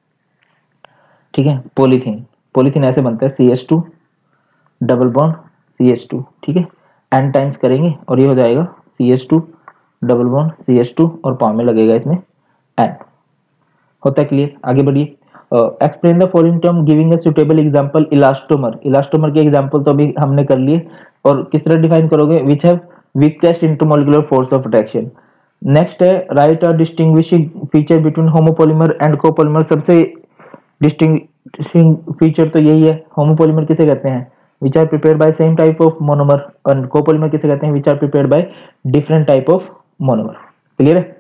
ठीक है, पॉलीथीन। पॉलीथीन ऐसे बनता है, C H two double bond C H two, ठीक है, एन टाइम्स करेंगे और ये हो जाएगा C H two double bond C H two, और पाँव में लगेगा इसमें एन। होता है क्लियर, आगे बढ़िए। Explain the following term giving a suitable example. Elastomer, elastomer के एग्जांपल तो अभी हमने कर लिए, और किस तरह डिफाइन करोगे, which have weakest intermolecular force of attraction. Next है, write a distinguishing feature between homopolymer and copolymer. सबसे डिस्टिंग्विशिंग फीचर तो यही है, होमोपॉलीमर किसे कहते हैं, which are prepared by same type of monomer, और कोपॉलीमर किसे कहते हैं, which are prepared by different type of monomer. Clear है।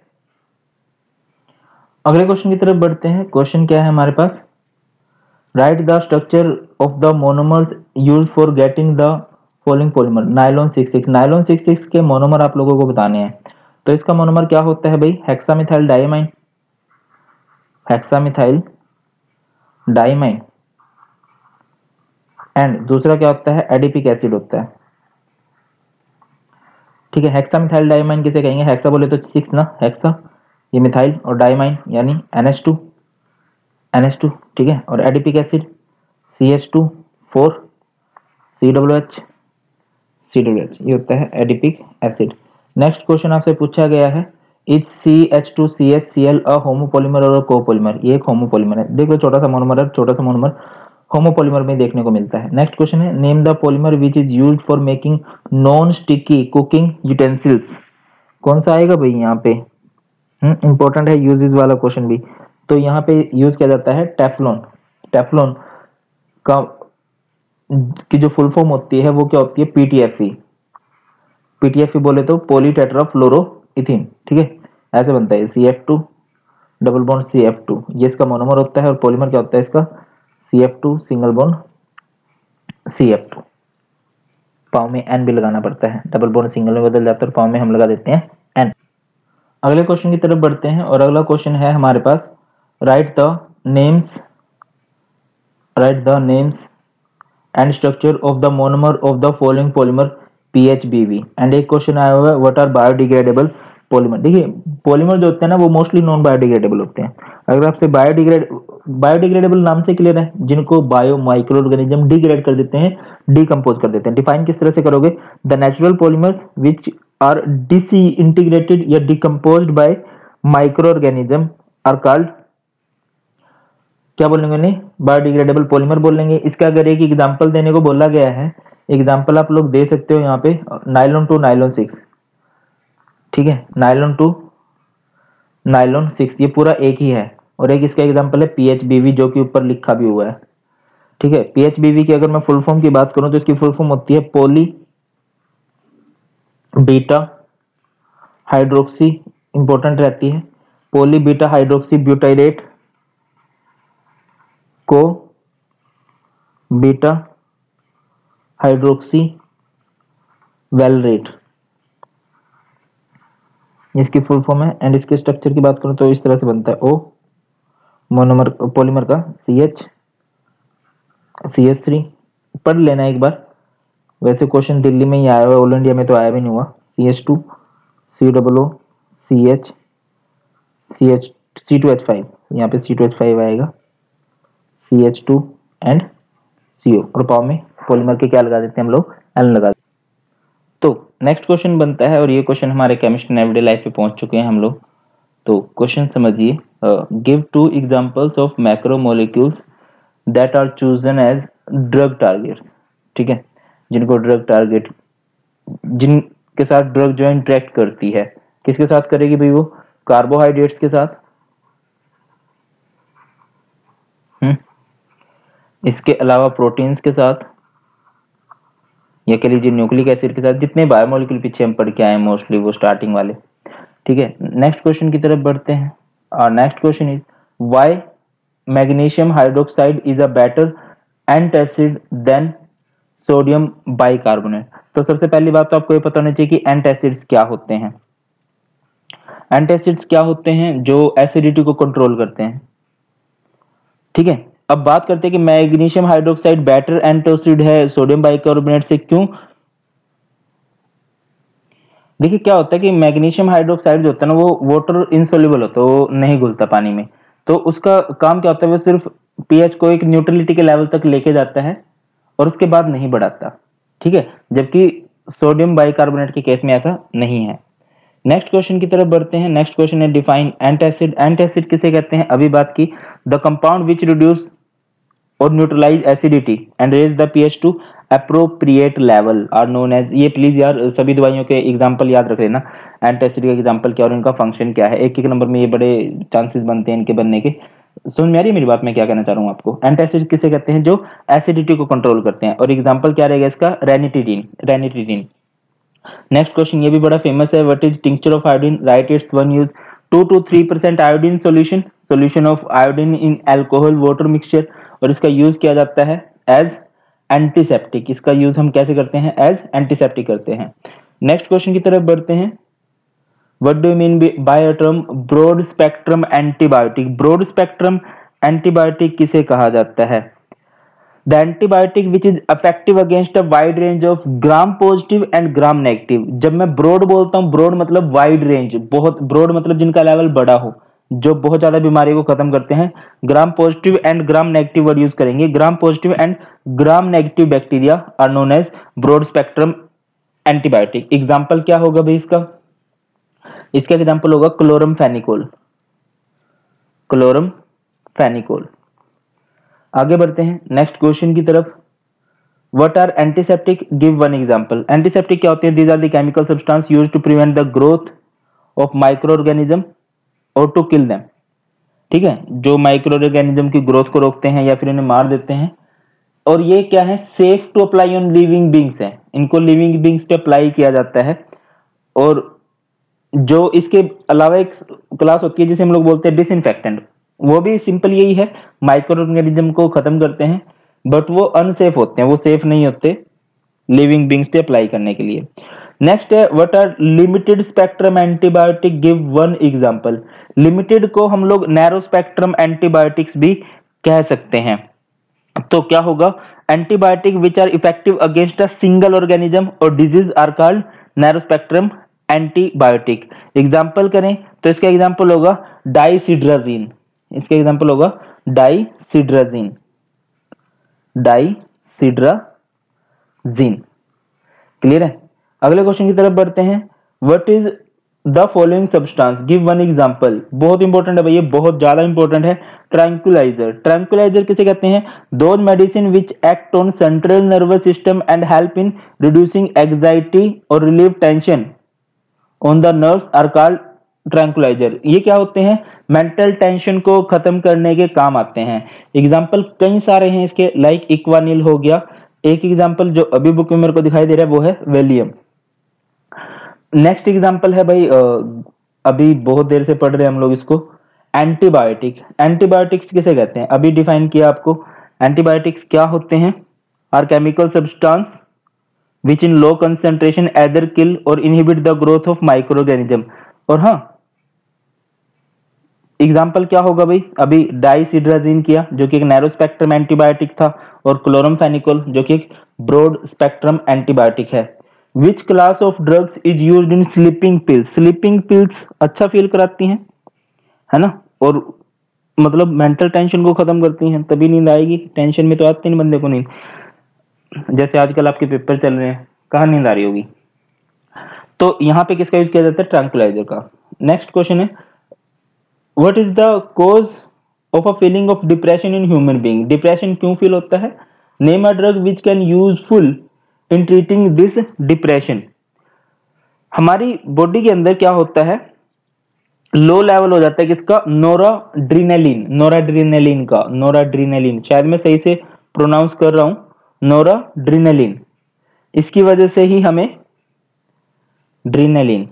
अगले क्वेश्चन की तरफ बढ़ते हैं। क्वेश्चन क्या है हमारे पास, write the structure of the monomers use for getting the following polymer. Nylon six six, nylon six six के मोनोमर आप लोगों को बताने हैं। तो इसका मोनोमर क्या होता है भाई, hexamethyl diamine, hexamethyl diamine, and दूसरा क्या होता है, एडिपिक एसिड होता है, ठीक है। हेक्सामिथाइल डाइमाइन किसे कहेंगे, हेक्सा बोले तो सिक्स ना, हेक्सा, ये मिथाइल, और डाइमाइन यानी N H two, N H two, ठीक है, और adipic acid C H two four C W H C W H, ये होता है एडिपिक एसिड। नेक्स्ट क्वेश्चन आपसे पूछा गया है, is C H two C H C L a homopolymer or copolymer. ये एक होमोपॉलीमर है, देख लो छोटा सा मोनोमर है, छोटा सा मोनोमर होमोपॉलीमर में देखने को मिलता है। नेक्स्ट क्वेश्चन है, name the polymer which is used for making non sticky cooking utensils. कौन सा आएगा भाई यहाँ पे, इंपॉर्टेंट है यूजेस वाला क्वेश्चन भी। तो यहाँ पे यूज किया जाता है टेफ्लॉन। टेफ्लॉन का की जो फुल फॉर्म होती है वो क्या होती है, पीटीएफई। पीटीएफई बोले तो पॉली टेट्राफ्लोरोइथीन, ठीक है, ऐसे बनता है C F two double bond C F two, ये इसका मोनोमर होता है। और पॉलीमर क्या होता है इसका, C F two single bond C F two. पाँव में एन भी लगाना पड़ता है, डबल बॉन्ड सिंगल में बदल जाता है, और पाँव में हम लगा देते हैं एन। अगले क्वेश्चन की तरफ बढ़ते हैं, और अगला क्वेश्चन है हमारे पास, write the names write the names and structure of the monomer of the following polymer PHBV. And एक क्वेश्चन आया हुआ है व्हाट आर बायोडिग्रेडेबल पॉलीमर। देखिए पॉलीमर जो होते हैं ना वो मोस्टली नॉन बायोडिग्रेडेबल होते हैं। अगर आपसे बायोडिग्रेड बायोडिग्रेडेबल नाम से क्लियर है, जिनको बायो माइक्रो ऑर्गेनिज्म डिग्रेड कर देते हैं, डिकम्पोज कर देते हैं। डिफाइन किस तरह से करोगे, the natural polymers which are disintegrated या decomposed by micro organism are called, क्या बोलेंगे उन्हें, बायोडिग्रेडेबल पॉलीमर बोलेंगे। इसका अगर एक एग्जांपल देने को बोला गया है, एग्जांपल आप लोग दे सकते हो यहाँ पे नायलॉन टू नायलॉन सिक्स, ठीक है, नायलॉन टू नायलॉन सिक्स, ये पूरा एक ही है। और एक इसका एग्जांपल है पीएचबीवी जो कि ऊपर लिखा भी हुआ है, ठीक है। पीएचबीवी की अगर मैं फुल फॉर्म की बात करूं तो इसकी फुल फॉर्म होती है पॉली बीटा हाइड्रोक्सी, इंपॉर्टेंट रहती है, पॉली बीटा हाइड्रोक्सी ब्यूटाइरेट को बीटा हाइड्रोक्सी वेलरेट, इसकी फुल फॉर्म है। एंड इसके स्ट्रक्चर की बात करूं तो इस तरह से बनता है, ओ मोनोमर पॉलीमर का C H C H three, पढ़ लेना एक बार। वैसे क्वेश्चन दिल्ली में ही आया हुआ, ऑल इंडिया में तो आया भी नहीं हुआ। C H two C double O C H C H C two H five, यहाँ पे सी टू एच फाइव आएगा, C H two and C O, और पाव में पॉलीमर के क्या लगा देते हैं हम लोग, एन लगा देते हैं। तो नेक्स्ट क्वेश्चन बनता है, और ये क्वेश्चन हमारे केमिस्ट्री एवरीडे लाइफ पे पहुंच चुके हैं हम लोग। तो क्वेश्चन समझिए, give two examples of macromolecules that are chosen as drug target, ठीक है, जिनको ड्रग टारगेट, जिनके साथ ड्रग जो इंटरेक्ट करती है, किसके साथ करेगी भाई वो, कार्बोहाइड्रेट्स के साथ, हम्म इसके अलावा प्रोटीन्स के साथ, या कह लीजिए न्यूक्लिक एसिड के साथ, जितने बायोमोलिक्यूल पीछे हम पढ़ के आए मोस्टली वो स्टार्टिंग वाले, ठीक है। नेक्स्ट क्वेश्चन की तरफ बढ़ते हैं। और next question is why magnesium hydroxide is a better antacid than sodium bicarbonate. तो सबसे पहली बात तो आपको ये पता होना चाहिए कि एंटासिड्स क्या होते हैं। एंटासिड्स क्या होते हैं, जो एसिडिटी को कंट्रोल करते हैं, ठीक है। अब बात करते हैं कि मैग्नीशियम हाइड्रोक्साइड बेटर एंटासिड है सोडियम बाइकार्बोनेट से, क्यों। देखिए क्या होता है कि मैग्नीशियम हाइड्रोक्साइड जो होता है ना वो वाटर इनसोल्युबल होता है, वो नहीं घुलता पानी में। तो उसका काम क्या होता है, वो सिर्फ पीएच को एक न्यूट्रलिटी के लेवल तक लेके जाता है और उसके बाद नहीं बढ़ाता, ठीक है, जबकि सोडियम बाइकार्बोनेट के केस में ऐसा नहीं है। नेक्स्ट क्वेश्चन की तरफ बढ़ते हैं। नेक्स्ट क्वेश्चन है डिफाइन एंटासिड। एंटासिड किसे कहते हैं, अभी बात की, द कंपाउंड विच रिड्यूस और neutralize acidity and raise the pH to appropriate level are known as. ये प्लीज यार सभी दवाइयों के एग्जांपल याद रख लेना, एंटासिड का एग्जांपल क्या और इनका फंक्शन क्या है। एक एक नंबर में ये बड़े चांसेस बनते हैं इनके बनने के। समझ में आ रही है मेरी बात, मैं क्या कहना चाह रहा हूँ आपको। एंटासिड किसे कहते हैं, जो एसिडिटी को कंट्रोल करते हैं। और एग्जांपल क्या रहेगा इसका, रेनिटिडीन, रेनिटिडीन। नेक्स्ट क्वेश्चन ये भी बड़ा फेमस है, what is tincture of iodine, write its one use, two to three percent iodine solution, solution of iodine in alcohol water mixture. और इसका यूज किया जाता है एज एंटीसेप्टिक। इसका यूज हम कैसे करते हैं, एज एंटीसेप्टिक करते हैं। नेक्स्ट क्वेश्चन की तरफ बढ़ते हैं, what do you mean by a term broad spectrum antibiotic. Broad spectrum antibiotic किसे कहा जाता है, the antibiotic which is effective against a wide range of gram positive and gram negative. जब मैं ब्रॉड बोलता हूं, ब्रॉड मतलब वाइड रेंज, बहुत ब्रॉड मतलब जिनका लेवल बड़ा हो, जो बहुत ज्यादा बीमारी को खत्म करते हैं। Gram positive and gram negative word use करेंगे। Gram positive and gram negative bacteria are known as broad spectrum antibiotic. Example क्या होगा भाई इसका, इसका एग्जांपल होगा क्लोरम फेनिकोल, क्लोरम फेनिकोल। आगे बढ़ते हैं नेक्स्ट क्वेश्चन की तरफ, what are antiseptic, give one example. Antiseptic क्या होते हैं, these are the chemical substance used to prevent the growth of micro organism और टू किल देम, ठीक है, जो माइक्रो ऑर्गेनिज्म की ग्रोथ को रोकते हैं या फिर इन्हें मार देते हैं। और ये क्या है, safe to apply on living beings है, इनको लिविंग बींग्स पे अप्लाई किया जाता है। और जो इसके अलावा एक क्लास होती है जिसे हम लोग बोलते हैं डिसइंफेक्टेंट, वो भी सिंपल यही है, माइक्रो ऑर्गेनिज्म को खत्म करते हैं, बट वो अनसेफ होते हैं, वो सेफ नहीं होते लिविंग बींग्स पे अप्लाई करने के लिए। नेक्स्ट है what are limited spectrum antibiotic, give one example. Limited को हम लोग नैरो स्पेक्ट्रम एंटीबायोटिक्स भी कह सकते हैं। तो क्या होगा, antibiotic which are effective against a single organism और disease are called narrow spectrum antibiotic. Example करें तो इसका एग्जाम्पल होगा डाइसिड्राजीन, इसका एग्जाम्पल होगा डाइसिड्राजीन, डाइसिड्राजीन। क्लियर है। अगले क्वेश्चन की तरफ बढ़ते हैं। What is the following substance, give one example. बहुत इंपॉर्टेंट है भैया, बहुत ज्यादा इंपॉर्टेंट है। ट्रैंक्विलाइजर, ट्रैंक्विलाइजर किसे कहते हैं? Those medicine which act on central nervous system and help in reducing anxiety और relieve tension on the nerves are called tranquilizer. ये क्या होते हैं? मेंटल टेंशन को खत्म करने के काम आते हैं। एग्जाम्पल कई सारे हैं इसके, लाइक इक्वानिल हो गया। एक एग्जाम्पल जो अभी बुक में मेरे को दिखाई दे रहा है वो है वेलियम। नेक्स्ट एग्जाम्पल है भाई, अभी बहुत देर से पढ़ रहे हैं हम लोग इसको, एंटीबायोटिक। एंटीबायोटिक्स किसे कहते हैं? अभी डिफाइन किया आपको। एंटीबायोटिक्स क्या होते हैं? Are chemical substance which in low concentration either kill और inhibit the growth of micro organism. और हाँ, एग्जाम्पल क्या होगा भाई? अभी डाइसिड्राजीन किया जो कि एक नैरो स्पेक्ट्रम एंटीबायोटिक था, और क्लोरमफेनिकोल जो कि एक ब्रॉड स्पेक्ट्रम एंटीबायोटिक है। Which class of drugs is used in sleeping pills? Sleeping pills अच्छा फील कराती हैं, है ना, और मतलब मेंटल टेंशन को खत्म करती हैं, तभी नींद आएगी। टेंशन में तो आती नहीं बंदे को नींद। जैसे आजकल आपके पेपर चल रहे हैं, कहाँ नींद आ रही होगी। तो यहाँ पे किसका यूज किया जाता है? ट्रैंक्विलाइजर का। नेक्स्ट क्वेश्चन है, what is the cause of a feeling of depression in human being? Depression क्यों फील होता है? Name a drug which can useful in treating this depression. हमारी बॉडी के अंदर क्या होता है, लो लेवल हो जाता है किसका? नोराड्रिनेलिन, नोराड्रिनेलिन का, नोराड्रिनेलिन, शायद मैं सही से प्रोनाउंस कर रहा हूं, नोराड्रिनेलिन। इसकी वजह से ही हमें ड्रिनेलिन,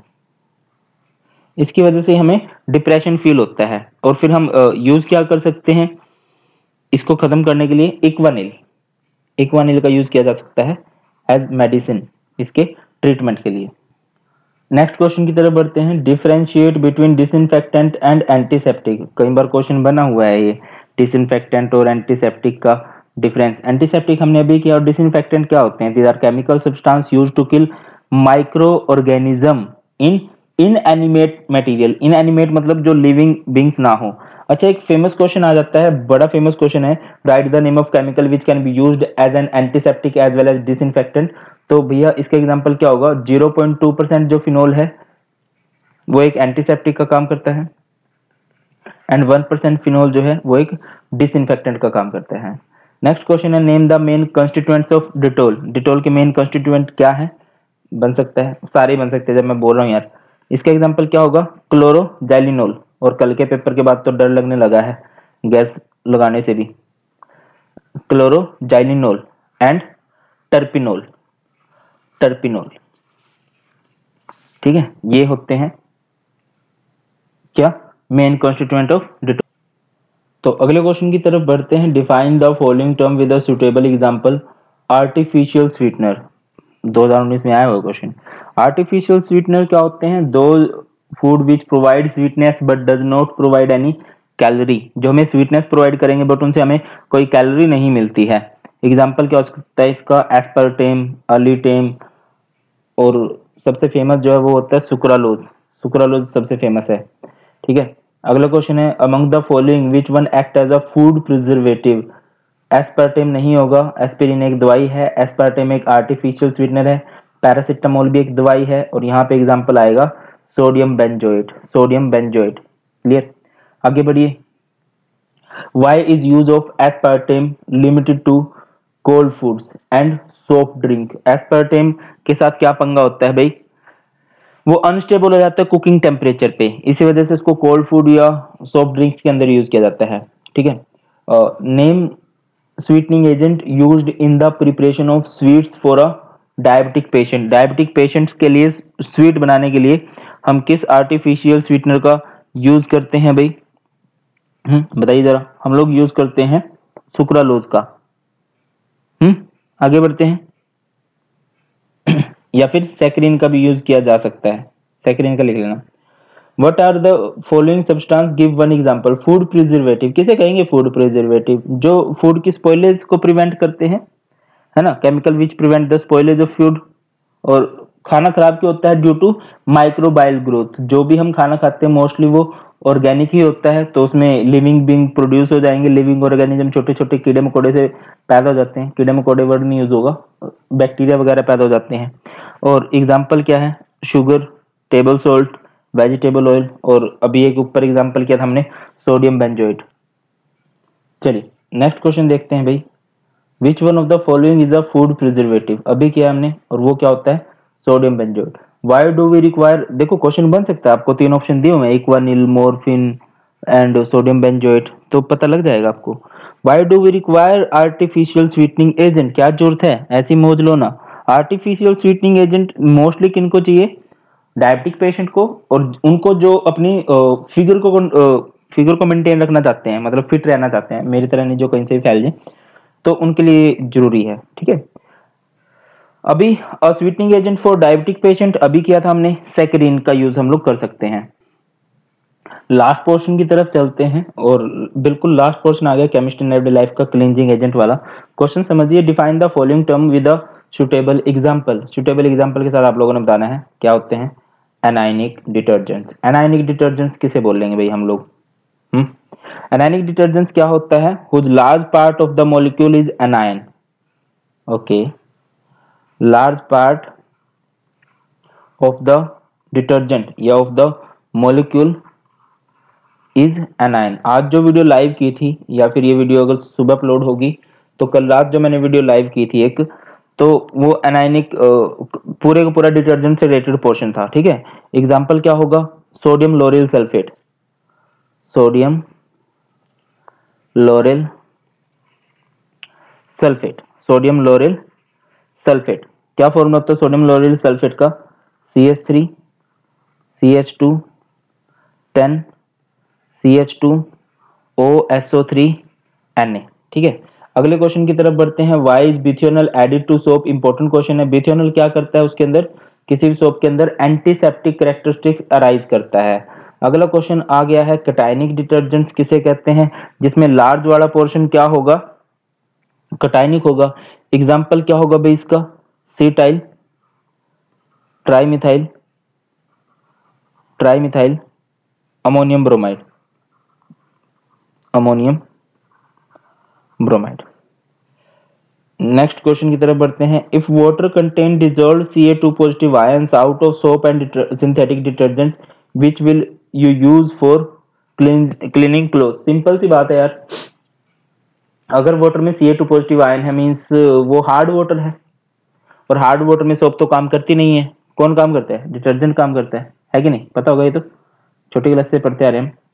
इसकी वजह से हमें डिप्रेशन फील होता है। और फिर हम यूज क्या कर सकते हैं इसको खत्म करने के लिए? इक्वानिल, इक्वानिल का यूज किया जा सकता है एज मेडिसिन इसके ट्रीटमेंट के लिए। नेक्स्ट क्वेश्चन की तरफ बढ़ते हैं। Differentiate between disinfectant and antiseptic. कई बार क्वेश्चन बना हुआ है ये, डिसइंफेक्टेंट और एंटीसेप्टिक का डिफरेंस। एंटीसेप्टिक हमने अभी किया, और डिसइंफेक्टेंट क्या होते हैं? These are chemical substance used to kill micro organism in inanimate material. Inanimate मतलब जो लिविंग बींग्स ना हो। अच्छा, एक फेमस क्वेश्चन आ जाता है, बड़ा फेमस क्वेश्चन है, write the name of chemical which can be used as an antiseptic as well as disinfectant. तो भैया इसका एग्जांपल क्या होगा? ज़ीरो पॉइंट टू परसेंट जो फिनोल है वो एक एंटीसेप्टिक का काम करता है, एंड वन परसेंट फिनोल जो है वो एक डिसइंफेक्टेंट का काम करता है। नेक्स्ट क्वेश्चन है, name the main constituents of Dettol. Dettol के मेन कंस्टिट्यूएंट क्या है? बन सकता है, सारे बन सकते हैं जब मैं बोल रहा हूँ यार। इसका एग्जांपल क्या होगा? क्लोरोजाइलिनोल। और कल के पेपर के बाद तो डर लगने लगा है गैस लगाने से भी। क्लोरोजाइलिनोल एंड टर्पिनोल, टर्पिनोल, ठीक है, ये होते हैं क्या? Main constituent of Dettol. तो अगले क्वेश्चन की तरफ बढ़ते हैं। Define the following term with a suitable example. Artificial sweetener, दो हज़ार उन्नीस में आया हुआ क्वेश्चन। आर्टिफिशियल स्वीटनर क्या होते हैं? दो food which provide sweetness but does not provide any calorie. जो हमें स्वीटनेस प्रोवाइड करेंगे बट उनसे हमें कोई कैलोरी नहीं मिलती है। एग्जाम्पल क्या हो सकता है इसका? एस्पर्टेम, अर्लीटेम, और सबसे फेमस जो है वो होता है सुक्रालोज। सुक्रालोज सबसे फेमस है, ठीक है। अगला क्वेश्चन है, among the following which one act as a food preservative. Aspartame नहीं होगा, एस्पिरिन एक दवाई है, एस्पर्टेम एक आर्टिफिशियल स्वीटनर है, पैरासिटामोल भी एक दवाई है, और यहाँ पे एग्जांपल आएगा sodium benzoate, sodium benzoate. Clear, आगे बढ़िए। Why is use of aspartame limited to cold foods and soft drink? aspartame के साथ क्या पंगा होता है भाई? वो अनस्टेबल हो जाता है कुकिंग टेम्परेचर पे, इसी वजह से इसको कोल्ड फूड या सॉफ्ट ड्रिंक्स के अंदर यूज किया जाता है, ठीक है। Name sweetening agent used in the preparation of sweets for a diabetic patient. Diabetic patients के लिए स्वीट बनाने के लिए हम किस आर्टिफिशियल स्वीटनर का यूज करते हैं भाई? हम्म बताइए जरा। हम लोग यूज करते हैं सुक्रालोज का। हम्म आगे बढ़ते हैं। या फिर सैकरिन का भी यूज किया जा सकता है, सैकरिन का लिख लेना। What are the following substance, give one example. Food preservative किसे कहेंगे? फूड प्रिजर्वेटिव जो फूड की स्पॉइलेज को प्रिवेंट करते हैं, है ना, chemical which prevent the spoilage of food. और खाना खराब क्यों होता है? Due to microbial growth. जो भी हम खाना खाते हैं मोस्टली वो ऑर्गेनिक ही होता है, तो उसमें लिविंग बीइंग प्रोड्यूस हो जाएंगे, लिविंग ऑर्गेनिज्म, छोटे छोटे कीड़े मकोड़े से पैदा हो जाते हैं। कीड़े मकोड़े वर्ड नहीं यूज होगा, बैक्टीरिया वगैरह पैदा हो जाते हैं। और एग्जाम्पल क्या है? Sugar, table salt, vegetable oil, और अभी एक ऊपर एग्जाम्पल किया था हमने सोडियम बेंजोएट। चलिए नेक्स्ट क्वेश्चन देखते हैं भाई, which one of the following is a food preservative. अभी किया हमने, और वो क्या होता है? Sodium benzoate. Why do we require, देखो क्वेश्चन बन सकता है, आपको तीन ऑप्शन दिए हुए हैं, Equanil, morphine and sodium benzoate, तो पता लग जाएगा आपको। Y do we require artificial sweetening agent, क्या जरूरत है ऐसी मौज लो ना। आर्टिफिशियल स्वीटनिंग एजेंट मोस्टली किनको चाहिए? डायबिटिक पेशेंट को, और उनको जो अपनी फिगर को फिगर को मेंटेन रखना चाहते हैं, मतलब फिट रहना चाहते हैं, मेरी तरह नहीं जो कहीं से भी फैल जाए, तो उनके लिए जरूरी है। ठीक है, अभी sweetening agent for diabetic patient अभी किया था हमने, सैकरिन का यूज हम लोग कर सकते हैं। लास्ट पोर्शन की तरफ चलते हैं, और बिल्कुल लास्ट पोर्शन आ गया केमिस्ट्री इन एवरीडे लाइफ का, क्लींजिंग एजेंट वाला। क्वेश्चन समझिए, define the following term with a suitable example. Suitable example के साथ आप लोगों ने बताना है क्या होते हैं। Anionic detergents. एनायनिक डिटर्जेंट्स किसे बोलेंगे भाई हम लोग? हम्म एनायनिक डिटर्जेंट्स क्या होता है? Whose large part of the molecule is anion. Okay, large part of the detergent या of the molecule is anion. आज जो वीडियो लाइव की थी, या फिर ये वीडियो अगर सुबह अपलोड होगी, तो कल रात जो मैंने वीडियो लाइव की थी एक, तो वो एनायनिक पूरे का पूरा डिटर्जेंट से रिलेटेड पोर्शन था। ठीक है, एग्जांपल क्या होगा? Sodium lauryl sulphate. Sodium lauryl sulphate. Sodium lauryl sulphate क्या फॉर्मूला होता है सोडियम लोरिल सल्फेट का? C H three C H two ten C H two O S O three N A. ठीक है, अगले क्वेश्चन की तरफ बढ़ते हैं। Why is bithionol added to soap? Important question है। बिथ्योनल क्या करता है उसके अंदर? किसी भी सोप के अंदर एंटीसेप्टिक कैरेक्टरिस्टिक्स अराइज करता है। अगला क्वेश्चन आ गया है, कटाइनिक डिटर्जेंट्स किसे कहते हैं? जिसमें लार्ज वाला पोर्शन क्या होगा? कटाइनिक होगा। एग्जाम्पल क्या होगा भाई इसका? Cetyl, trimethyl, trimethyl ammonium bromide, ammonium bromide. Next question की तरफ बढ़ते हैं। If water contain dissolve C A two positive ions out of soap and synthetic detergent which will you use for cleaning cloth. Simple सी बात है यार, अगर water में C A two positive ion है मींस वो हार्ड वाटर है, और हार्ड वाटर में सोप तो काम करती नहीं है। कौन काम करता है? डिटर्जेंट काम करता है, है कि नहीं? पता होगा, ये तो छोटी क्लास से पढ़ते आ रहे हैं हम।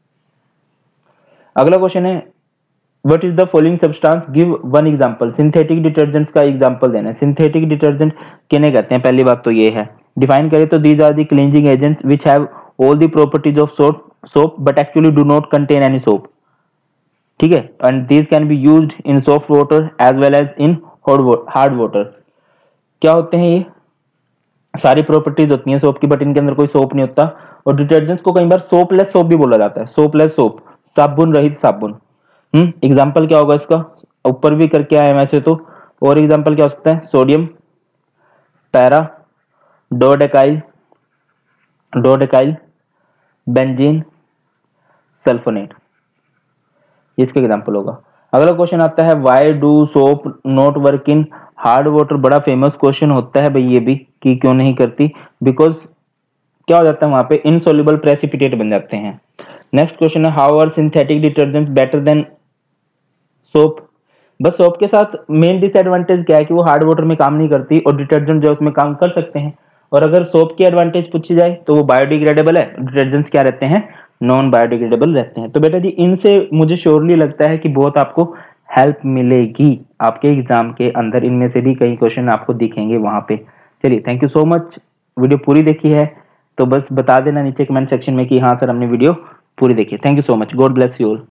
अगला क्वेश्चन है, what is the following substance? Give one example. Synthetic detergents का एग्जांपल देना है। सिंथेटिक डिटर्जेंट किन्हें कहते हैं? पहली बात तो ये है, डिफाइन करें तो these are the cleansing agents which have all the properties of soap soap but actually do not contain any soap. ठीक है, and these can be used in soft water as well as in hard water. क्या होते हैं ये? सारी properties होती हैं soap की, बट इनके अंदर कोई सोप नहीं होता। और डिटर्जेंट्स को कई बार सोपलेस सोप भी बोला जाता है। सोपलेस सोप, साबुन रहित साबुन। हम्म एग्जांपल क्या होगा इसका? ऊपर भी करके आए वैसे तो, और एग्जांपल क्या हो सकता है? Sodium para dodecyl dodecyl benzene sulphonate, इसका एग्जांपल होगा। अगला क्वेश्चन आता है, why do soap not work in hard water? बड़ा फेमस क्वेश्चन होता है भाई ये भी, कि क्यों नहीं करती? बिकॉज क्या हो जाता है वहां पे? इनसोल्युबल प्रेसिपिटेट बन जाते हैं। नेक्स्ट क्वेश्चन है, how are synthetic detergents better than soap? बस सोप के साथ मेन डिसएडवांटेज क्या है कि वो हार्ड वाटर में काम नहीं करती, और डिटर्जेंट जो उसमें काम कर सकते हैं। और अगर सोप की एडवांटेज पूछी जाए तो वो बायोडिग्रेडेबल है, डिटर्जेंट्स क्या रहते हैं? नॉन बायोडिग्रेडेबल रहते हैं। तो बेटा जी इनसे मुझे श्योरली लगता है कि बहुत आपको हेल्प मिलेगी आपके एग्जाम के अंदर। इनमें से भी कई क्वेश्चन आपको दिखेंगे वहां पे। चलिए, thank you so much. Video पूरी देखी है तो बस बता देना नीचे कमेंट सेक्शन में कि हाँ सर हमने वीडियो पूरी देखी है। Thank you so much, God bless you all.